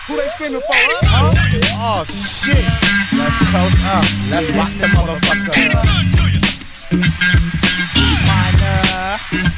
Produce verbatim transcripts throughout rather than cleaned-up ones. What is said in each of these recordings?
Who they screaming for, huh? Oh, shit. Let's close up. Let's rock this motherfucker. Minor.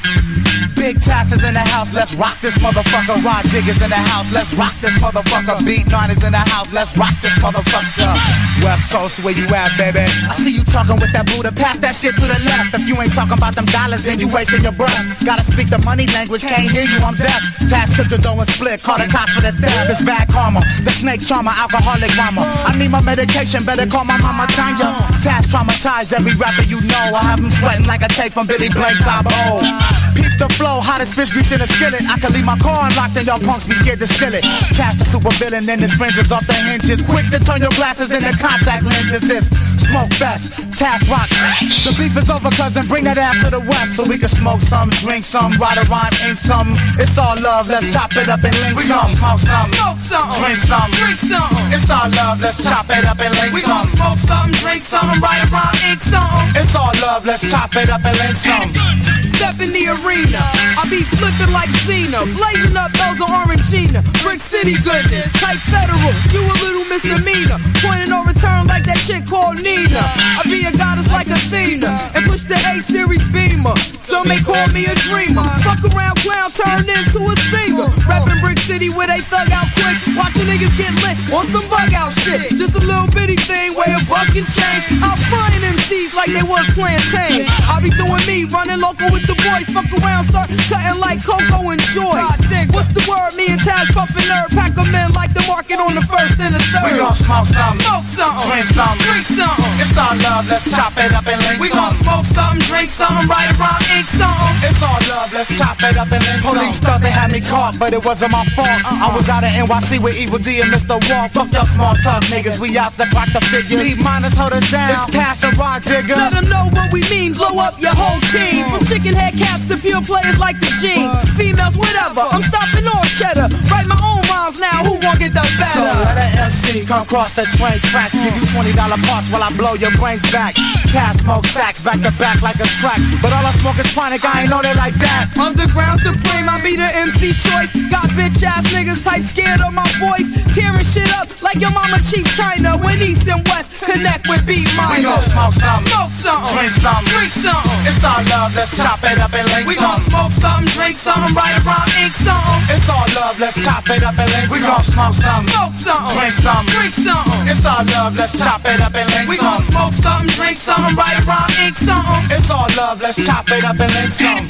Big Tasses in the house, let's rock this motherfucker. Rod Diggers in the house, let's rock this motherfucker. Beat Niners in the house, let's rock this motherfucker. West Coast, where you at, baby? I see you talking with that Buddha, pass that shit to the left. If you ain't talking about them dollars, then you wasting your breath. Gotta speak the money language, can't hear you, I'm deaf. Tash took the dough and split, call the cops for the theft. It's bad karma, the snake charmer, alcoholic mama. I need my medication, better call my mama Tanya. Tash traumatized every rapper you know. I have them sweating like a tape from Billy Blake's eyeball. Peep the flow, hottest fish grease in a skillet. I can leave my car unlocked and y'all punks be scared to steal it. Tash the super villain and his friends is off the hinges. Quick to turn your glasses into contact lenses. It's Smoke Fest, Tash Rock. The beef is over, cousin, bring that ass to the west. So we can smoke some, drink some, write a rhyme, ink some. It's all love, let's chop it up and link we some. Smoke some, smoke something, drink some, drink something. It's all love, let's chop it up and link we some. We gon' smoke something, drink something, write a rhyme, ink something. It's all love, let's chop it up and link some. Step in the arena, I be flipping like Cena, blazing up those on Orangina. Brick City goodness, type federal, you a little misdemeanor. Pointing no return like that chick called Nina. I be a goddess like Athena, and push the A-Series Beamer. Some may call me a dreamer. Fuck around, clown, turned into a singer. Rapping Brick City where they thug out quick, watching niggas get lit on some bug out shit. Just a little bitty thing, way a buck and change. I'll find M Cs like they was plantain. I be doing me, running local with the boys. Fuck around, start cutting like Coco and Joyce. What's the word? Me and Taz puffin' nerd, pack 'em in like the market on the first and the third. We gon' smoke something, smoke something, drink something, drink something. It's all love, let's chop it up and link we some. We gon' smoke something, drink something, write a rhyme, ink something. It's all love, let's chop it up and link some. Police thought they had me caught, but it wasn't my fault. Uh-uh. I was out of N Y C with Evil D and Mister Wall. Fuck your small talk niggas, we out to clock the figures. Beat miners, hold us down. It's Tash and Rod Digger. Let them know what we mean, blow up your whole team. From chicken head cats to pure players like the jeans. Females, whatever, I'm stopping all cheddar. Write my own rhymes now, who won't get the better? So let an M C come cross the train tracks. Give you twenty dollar parts while I blow your brains back. Tash smoke sacks back to back like a crack. But all I smoke is chronic, I ain't know they like that. Underground supreme, I be the M C choice. Got bitch ass niggas type scared of my voice. Tearing shit up like your mama cheap China. When East and West connect with beat miners. We gon' smoke something, smoke something, drink something, drink something. It's all love, let's chop it up and link we some. We gon' smoke something, drink something, write a rhyme, ink something. It's all love, let's chop it up and link some. We gon' smoke something, smoke something, drink something, drink something. It's all love, let's chop it up and link some. We gon' smoke something, drink something, write a rhyme, ink something. It's all love, let's chop it up and link some.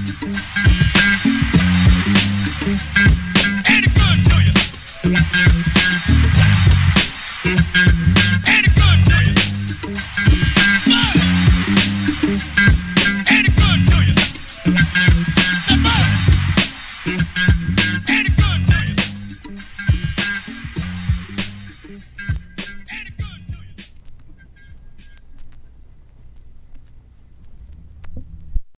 Ain't it good to you?